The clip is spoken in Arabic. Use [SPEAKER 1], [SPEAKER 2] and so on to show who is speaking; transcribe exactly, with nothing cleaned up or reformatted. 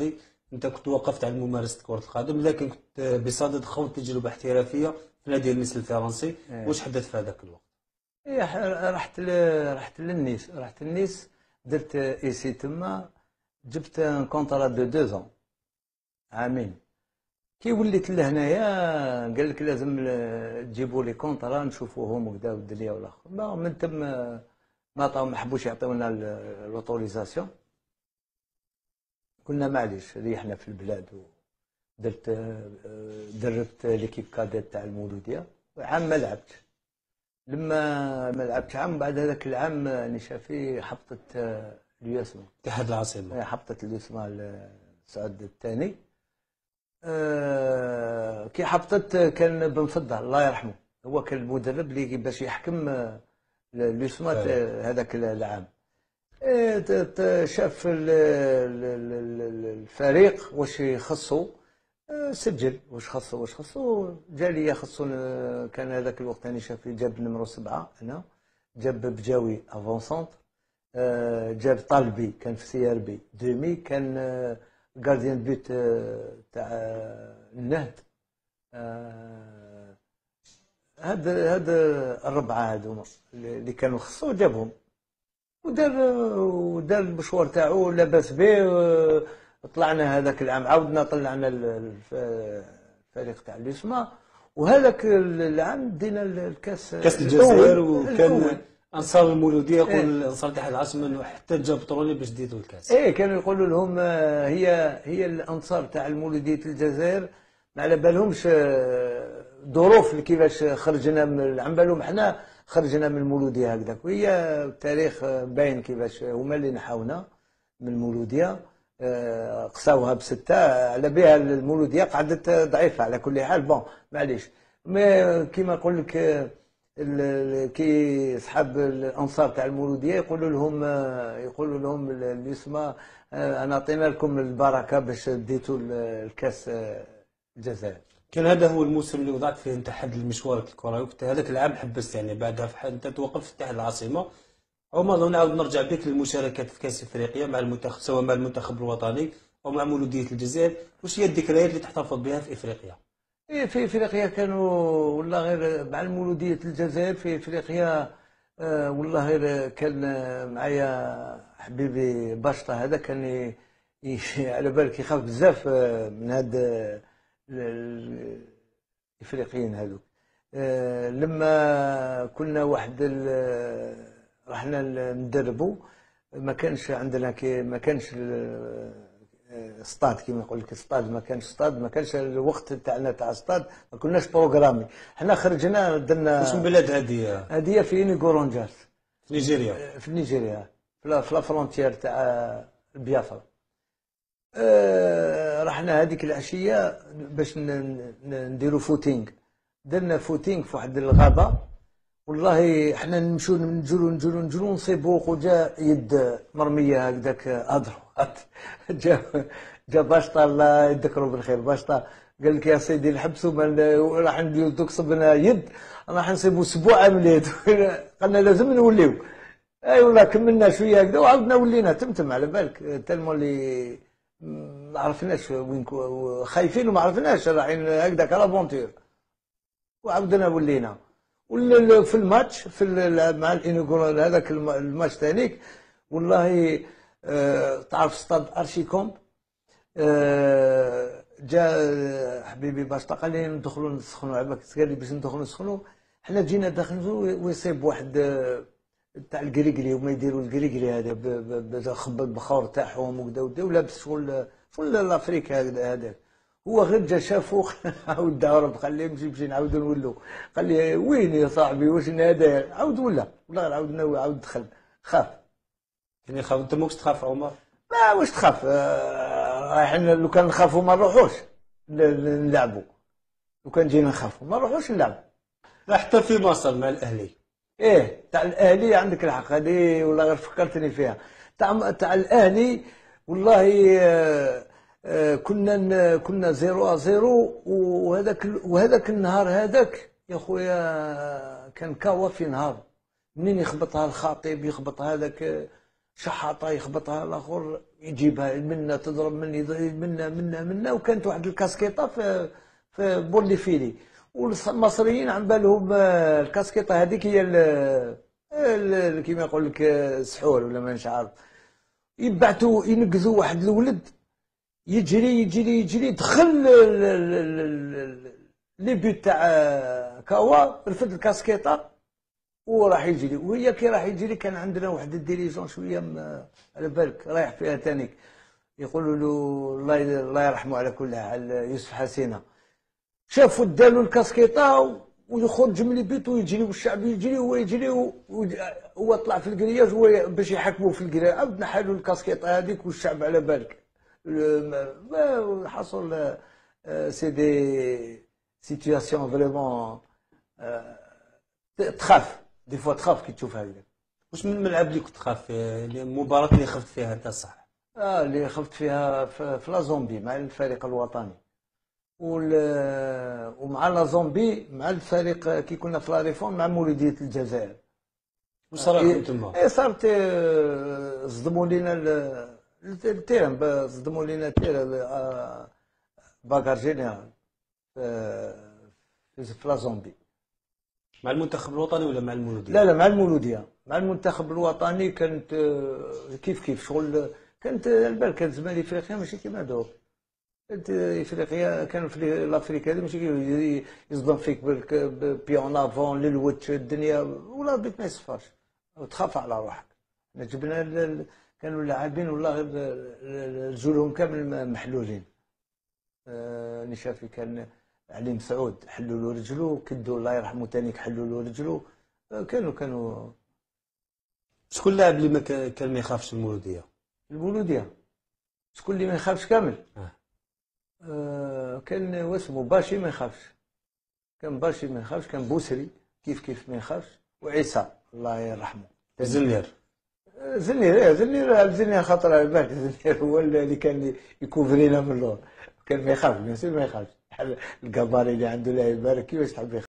[SPEAKER 1] الماضي انت كنت وقفت على ممارسه كره القدم، لكن كنت بصدد خوض تجربه احترافيه في نادي النيس الفرنسي.
[SPEAKER 2] إيه.
[SPEAKER 1] واش حدث في هذاك الوقت؟
[SPEAKER 2] إيه، ح- رحت ل... رحت للنيس رحت للنيس درت ايسي تما، جبت ان كونترا دو دوزون، عامين. كي وليت لهنايا قال لك لازم ل- تجيبوا لي كونترا نشوفوهم وكذا والدنيا والاخر. ما من تم ما عطاو ما حبوش يعطيونا لوتوريزاسيون. قلنا معليش ريحنا في البلاد. ودرت دربت ليكيب كاديت تاع المولوديه، عام ما لعبتش. لما ما لعبتش عام، بعد هذاك العام نشافي حبطت اليوسما،
[SPEAKER 1] اتحاد العاصمه.
[SPEAKER 2] حبطت اليوسما السعود الثاني. آه، كي حبطت كان بن فضة الله يرحمه هو كان المدرب اللي باش يحكم آه، اليوسما
[SPEAKER 1] أيوة.
[SPEAKER 2] هذاك العام. آه، ت- ت- شاف ال- ال- ال- ال- الفريق واش يخصو، آه، سجل واش خصو واش خصو جا لي خصو. آه، كان هذاك الوقت راني شاف جاب نمرو سبعة انا، جاب بجاوي افونسونت، آه، جاب طالبي كان في سي ار بي دومي، كان آه، غارديان بيت آه، تاع آه، النهد. آه، هاد هاد الربعه هادوما اللي كانوا خصو جابهم، ودار ودار المشوار تاعو لاباس به. آه، طلعنا هذاك العام، عاودنا طلعنا ال- الف- الفريق تاع اليسما. وهذاك العام دينا الكاس
[SPEAKER 1] كاس الجزائر.
[SPEAKER 2] الأول.
[SPEAKER 1] وكان انصار المولوديه يقول
[SPEAKER 2] إيه.
[SPEAKER 1] انصار اتحاد العاصمه انه حتى جاب بطروني باش ديتوا الكاس.
[SPEAKER 2] ايه، كانوا يقولوا لهم آه، هي هي الانصار تاع المولوديه الجزائر ما على بالهمش آه، ظروف اللي كيفاش خرجنا من عم بالهم احنا خرجنا من المولوديه هكذاك. وهي التاريخ آه، باين كيفاش هما اللي نحاونا من المولوديه. آه، قساوها بسته على بها المولوديه قعدت ضعيفه على كل حال. بون معليش، ما كيما نقول لك آه، ال- ال- كي صحاب الانصار تاع المولوديه يقولوا لهم آه، يقولوا لهم ال- اللي يسمى آه، انا عطينا لكم البركه باش ديتوا ال- الكاس آه، الجزائر.
[SPEAKER 1] كان هذا هو الموسم اللي وضعت فيه انت حد المشوار الكروي، وكنت هذاك العام حبست يعني بعدها في حد انت توقفت في اتحاد العاصمه. عمر نعاود نرجع بك للمشاركات في كاس افريقيا مع المنتخب، سواء مع المنتخب الوطني او مع مولوديه الجزائر. وش هي الذكريات اللي تحتفظ بها في افريقيا؟
[SPEAKER 2] إيه، في افريقيا كانوا والله غير مع المولوديه الجزائر في افريقيا. آه، والله غير كان آه، معايا حبيبي باشطه هذا كان ي- ي- على بالك يخاف بزاف آه، من هاد آه، ال- ال- الافريقيين هذوك. آه، لما كنا واحد ال- رحنا ندربوا، ما كانش عندنا كي ما كانش ال- ستاد كيما يقول لك ستاد، ما كانش ستاد، ما كانش الوقت تاعنا تاع ستاد، ما كناش بروغرامي. حنا خرجنا درنا
[SPEAKER 1] واش من بلاد هذه؟
[SPEAKER 2] هديه في نيغورونجاس
[SPEAKER 1] في نيجيريا.
[SPEAKER 2] في نيجيريا، في لا في لا فرونتيير تاع بيافرا. آه، رحنا هذيك العشيه باش ن- ن- نديروا فوتينغ. درنا فوتينغ في واحد الغابه. والله احنا نمشوا نجروا نجروا نجروا نصيبوا وجا يد مرميه هكذاك اضرو. جا جا باشطه الله يذكره بالخير، باشطه قال لك يا سيدي نحبسوا من راح نديروا دوك صبنا يد، راح نصيبوا اسبوع من اليد. قلنا لازم نوليو. اي والله كملنا شويه هكذا وعاودنا ولينا تمتم على بالك تلمو اللي ما عرفناش وين كو- خايفين وما عرفناش رايحين هكذاك لافونتور. وعاودنا ولينا. وال- في الماتش في ال- مع الانيغول هذاك الم- الماتش تانيك والله آه، تعرف ستاد ارشيكومب. آه، جا حبيبي باش قال لي ندخلوا نسخنوا عباك، قال لي باش ندخلوا نسخنوا. حنا جينا داخلين ويصيب واحد آه، تاع الكريكلي، وما يديروا الكريكلي هذا ب- ب- بخبط بخور تاعهم وكذا وكذا، ولابس شغل شغل الافريكا هكذا هذاك. هو غير جا شافو عاود دار خليه يمشي يمشي نعاودو نولو. قال لي وين يا صاحبي واش هذا؟ عاود ولا والله غير عاود ناوي عاود دخل خاف.
[SPEAKER 1] يعني خاف انت ماكش تخاف عمر؟
[SPEAKER 2] لا واش تخاف؟ آه، رايحين لو كان نخافوا ما نروحوش ن- ن- نلعبوا. لو كان جينا نخافوا ما نروحوش نلعبوا.
[SPEAKER 1] حتى في مصر مع الاهلي.
[SPEAKER 2] ايه تاع الاهلي عندك الحق، هذه والله غير فكرتني فيها. تاع تاع الاهلي والله آه، آه، كنا ن- كنا زيرو زيرو. وهذاك ال- وهذاك النهار هذاك يا خويا كان كاوا في نهار منين يخبطها الخطيب يخبط هذاك آه، شحاطه يخبطها الاخر يجيبها منا تضرب مني منا منا منا. وكانت واحد الكاسكيطه في في بوليفيلي، والمصريين عم بالهم آه، الكاسكيطه هذيك هي ال- ال- كيما يقول لك آه، السحور ولا ما نش عارف. يبعثوا ينقذوا واحد الولد يجري يجري يجري دخل ال- ال- ال- ال- لي بيوت تاع آه، كاوا، رفد الكاسكيطه وراح يجري. وهي كي راح يجري كان عندنا واحد الديليجون شويه م- على بالك رايح فيها تانيك، يقولوا له الله الله يرحمه على كل حال يوسف حسينه. شافوا دالوا الكاسكيطه ويخرج من البيت ويجري والشعب يجري وهو يجري وهو طلع في الكرياج هو باش يحكموا في الكرياج. عاود نحلوا الكاسكيطه هذيك والشعب على بالك. ما- حصل سي دي سيتياسيون فريمون تخاف دي فوا، تخاف كي تشوف هكذا.
[SPEAKER 1] واش من الملعب اللي كنت خاف فيه، اللي المباراة اللي خفت فيها انت صح؟
[SPEAKER 2] اه اللي خفت فيها في, في لا زومبي مع الفريق الوطني، وال ومع لا زومبي مع الفريق كي كنا في لا ريفون مع مولودية الجزائر.
[SPEAKER 1] واش صرا لكم تما؟
[SPEAKER 2] اي صارت آه، صدموا لينا ال- التيران، ب- صدموا لينا التيران آه، باكار جينيرال في في لا زومبي.
[SPEAKER 1] مع المنتخب الوطني ولا مع المولودية؟
[SPEAKER 2] لا لا مع المولودية، مع المنتخب الوطني كانت آه، كيف كيف شغل. كانت البال كانت زمان افريقيا ماشي كيما دوك. كانت افريقيا كان في لافريكا هذه ماشي كي يصدم فيك بالك- بيون افون للوتش الدنيا ولا بيت ما يصفاش وتخاف على روحك. حنا جبنا ال- ال- كانوا اللاعبين والله ال- ال- رجولهم كامل محلولين. آه، نشافي كان علي مسعود حلوا له رجلو، كدو الله يرحمه تانيك حلوا له رجلو. آه، كانوا كانوا
[SPEAKER 1] شكون اللاعب اللي ما كان كان ما يخافش المولودية؟
[SPEAKER 2] المولودية. شكون اللي ما يخافش كامل؟
[SPEAKER 1] آه.
[SPEAKER 2] آه، كان واسمو باشي ما يخافش، كان باشي ما يخافش، كان بوسري كيف كيف ما يخافش، وعيسى الله يرحمه.
[SPEAKER 1] زنير.
[SPEAKER 2] آه، زنير ايه زنير زنير خطر على بالك. زنير هو اللي كان يكوفرينا من اللور، كان ما يخافش بيان سور ما يخافش. القباري اللي عنده لا يبارك كيفاش تحب يخاف.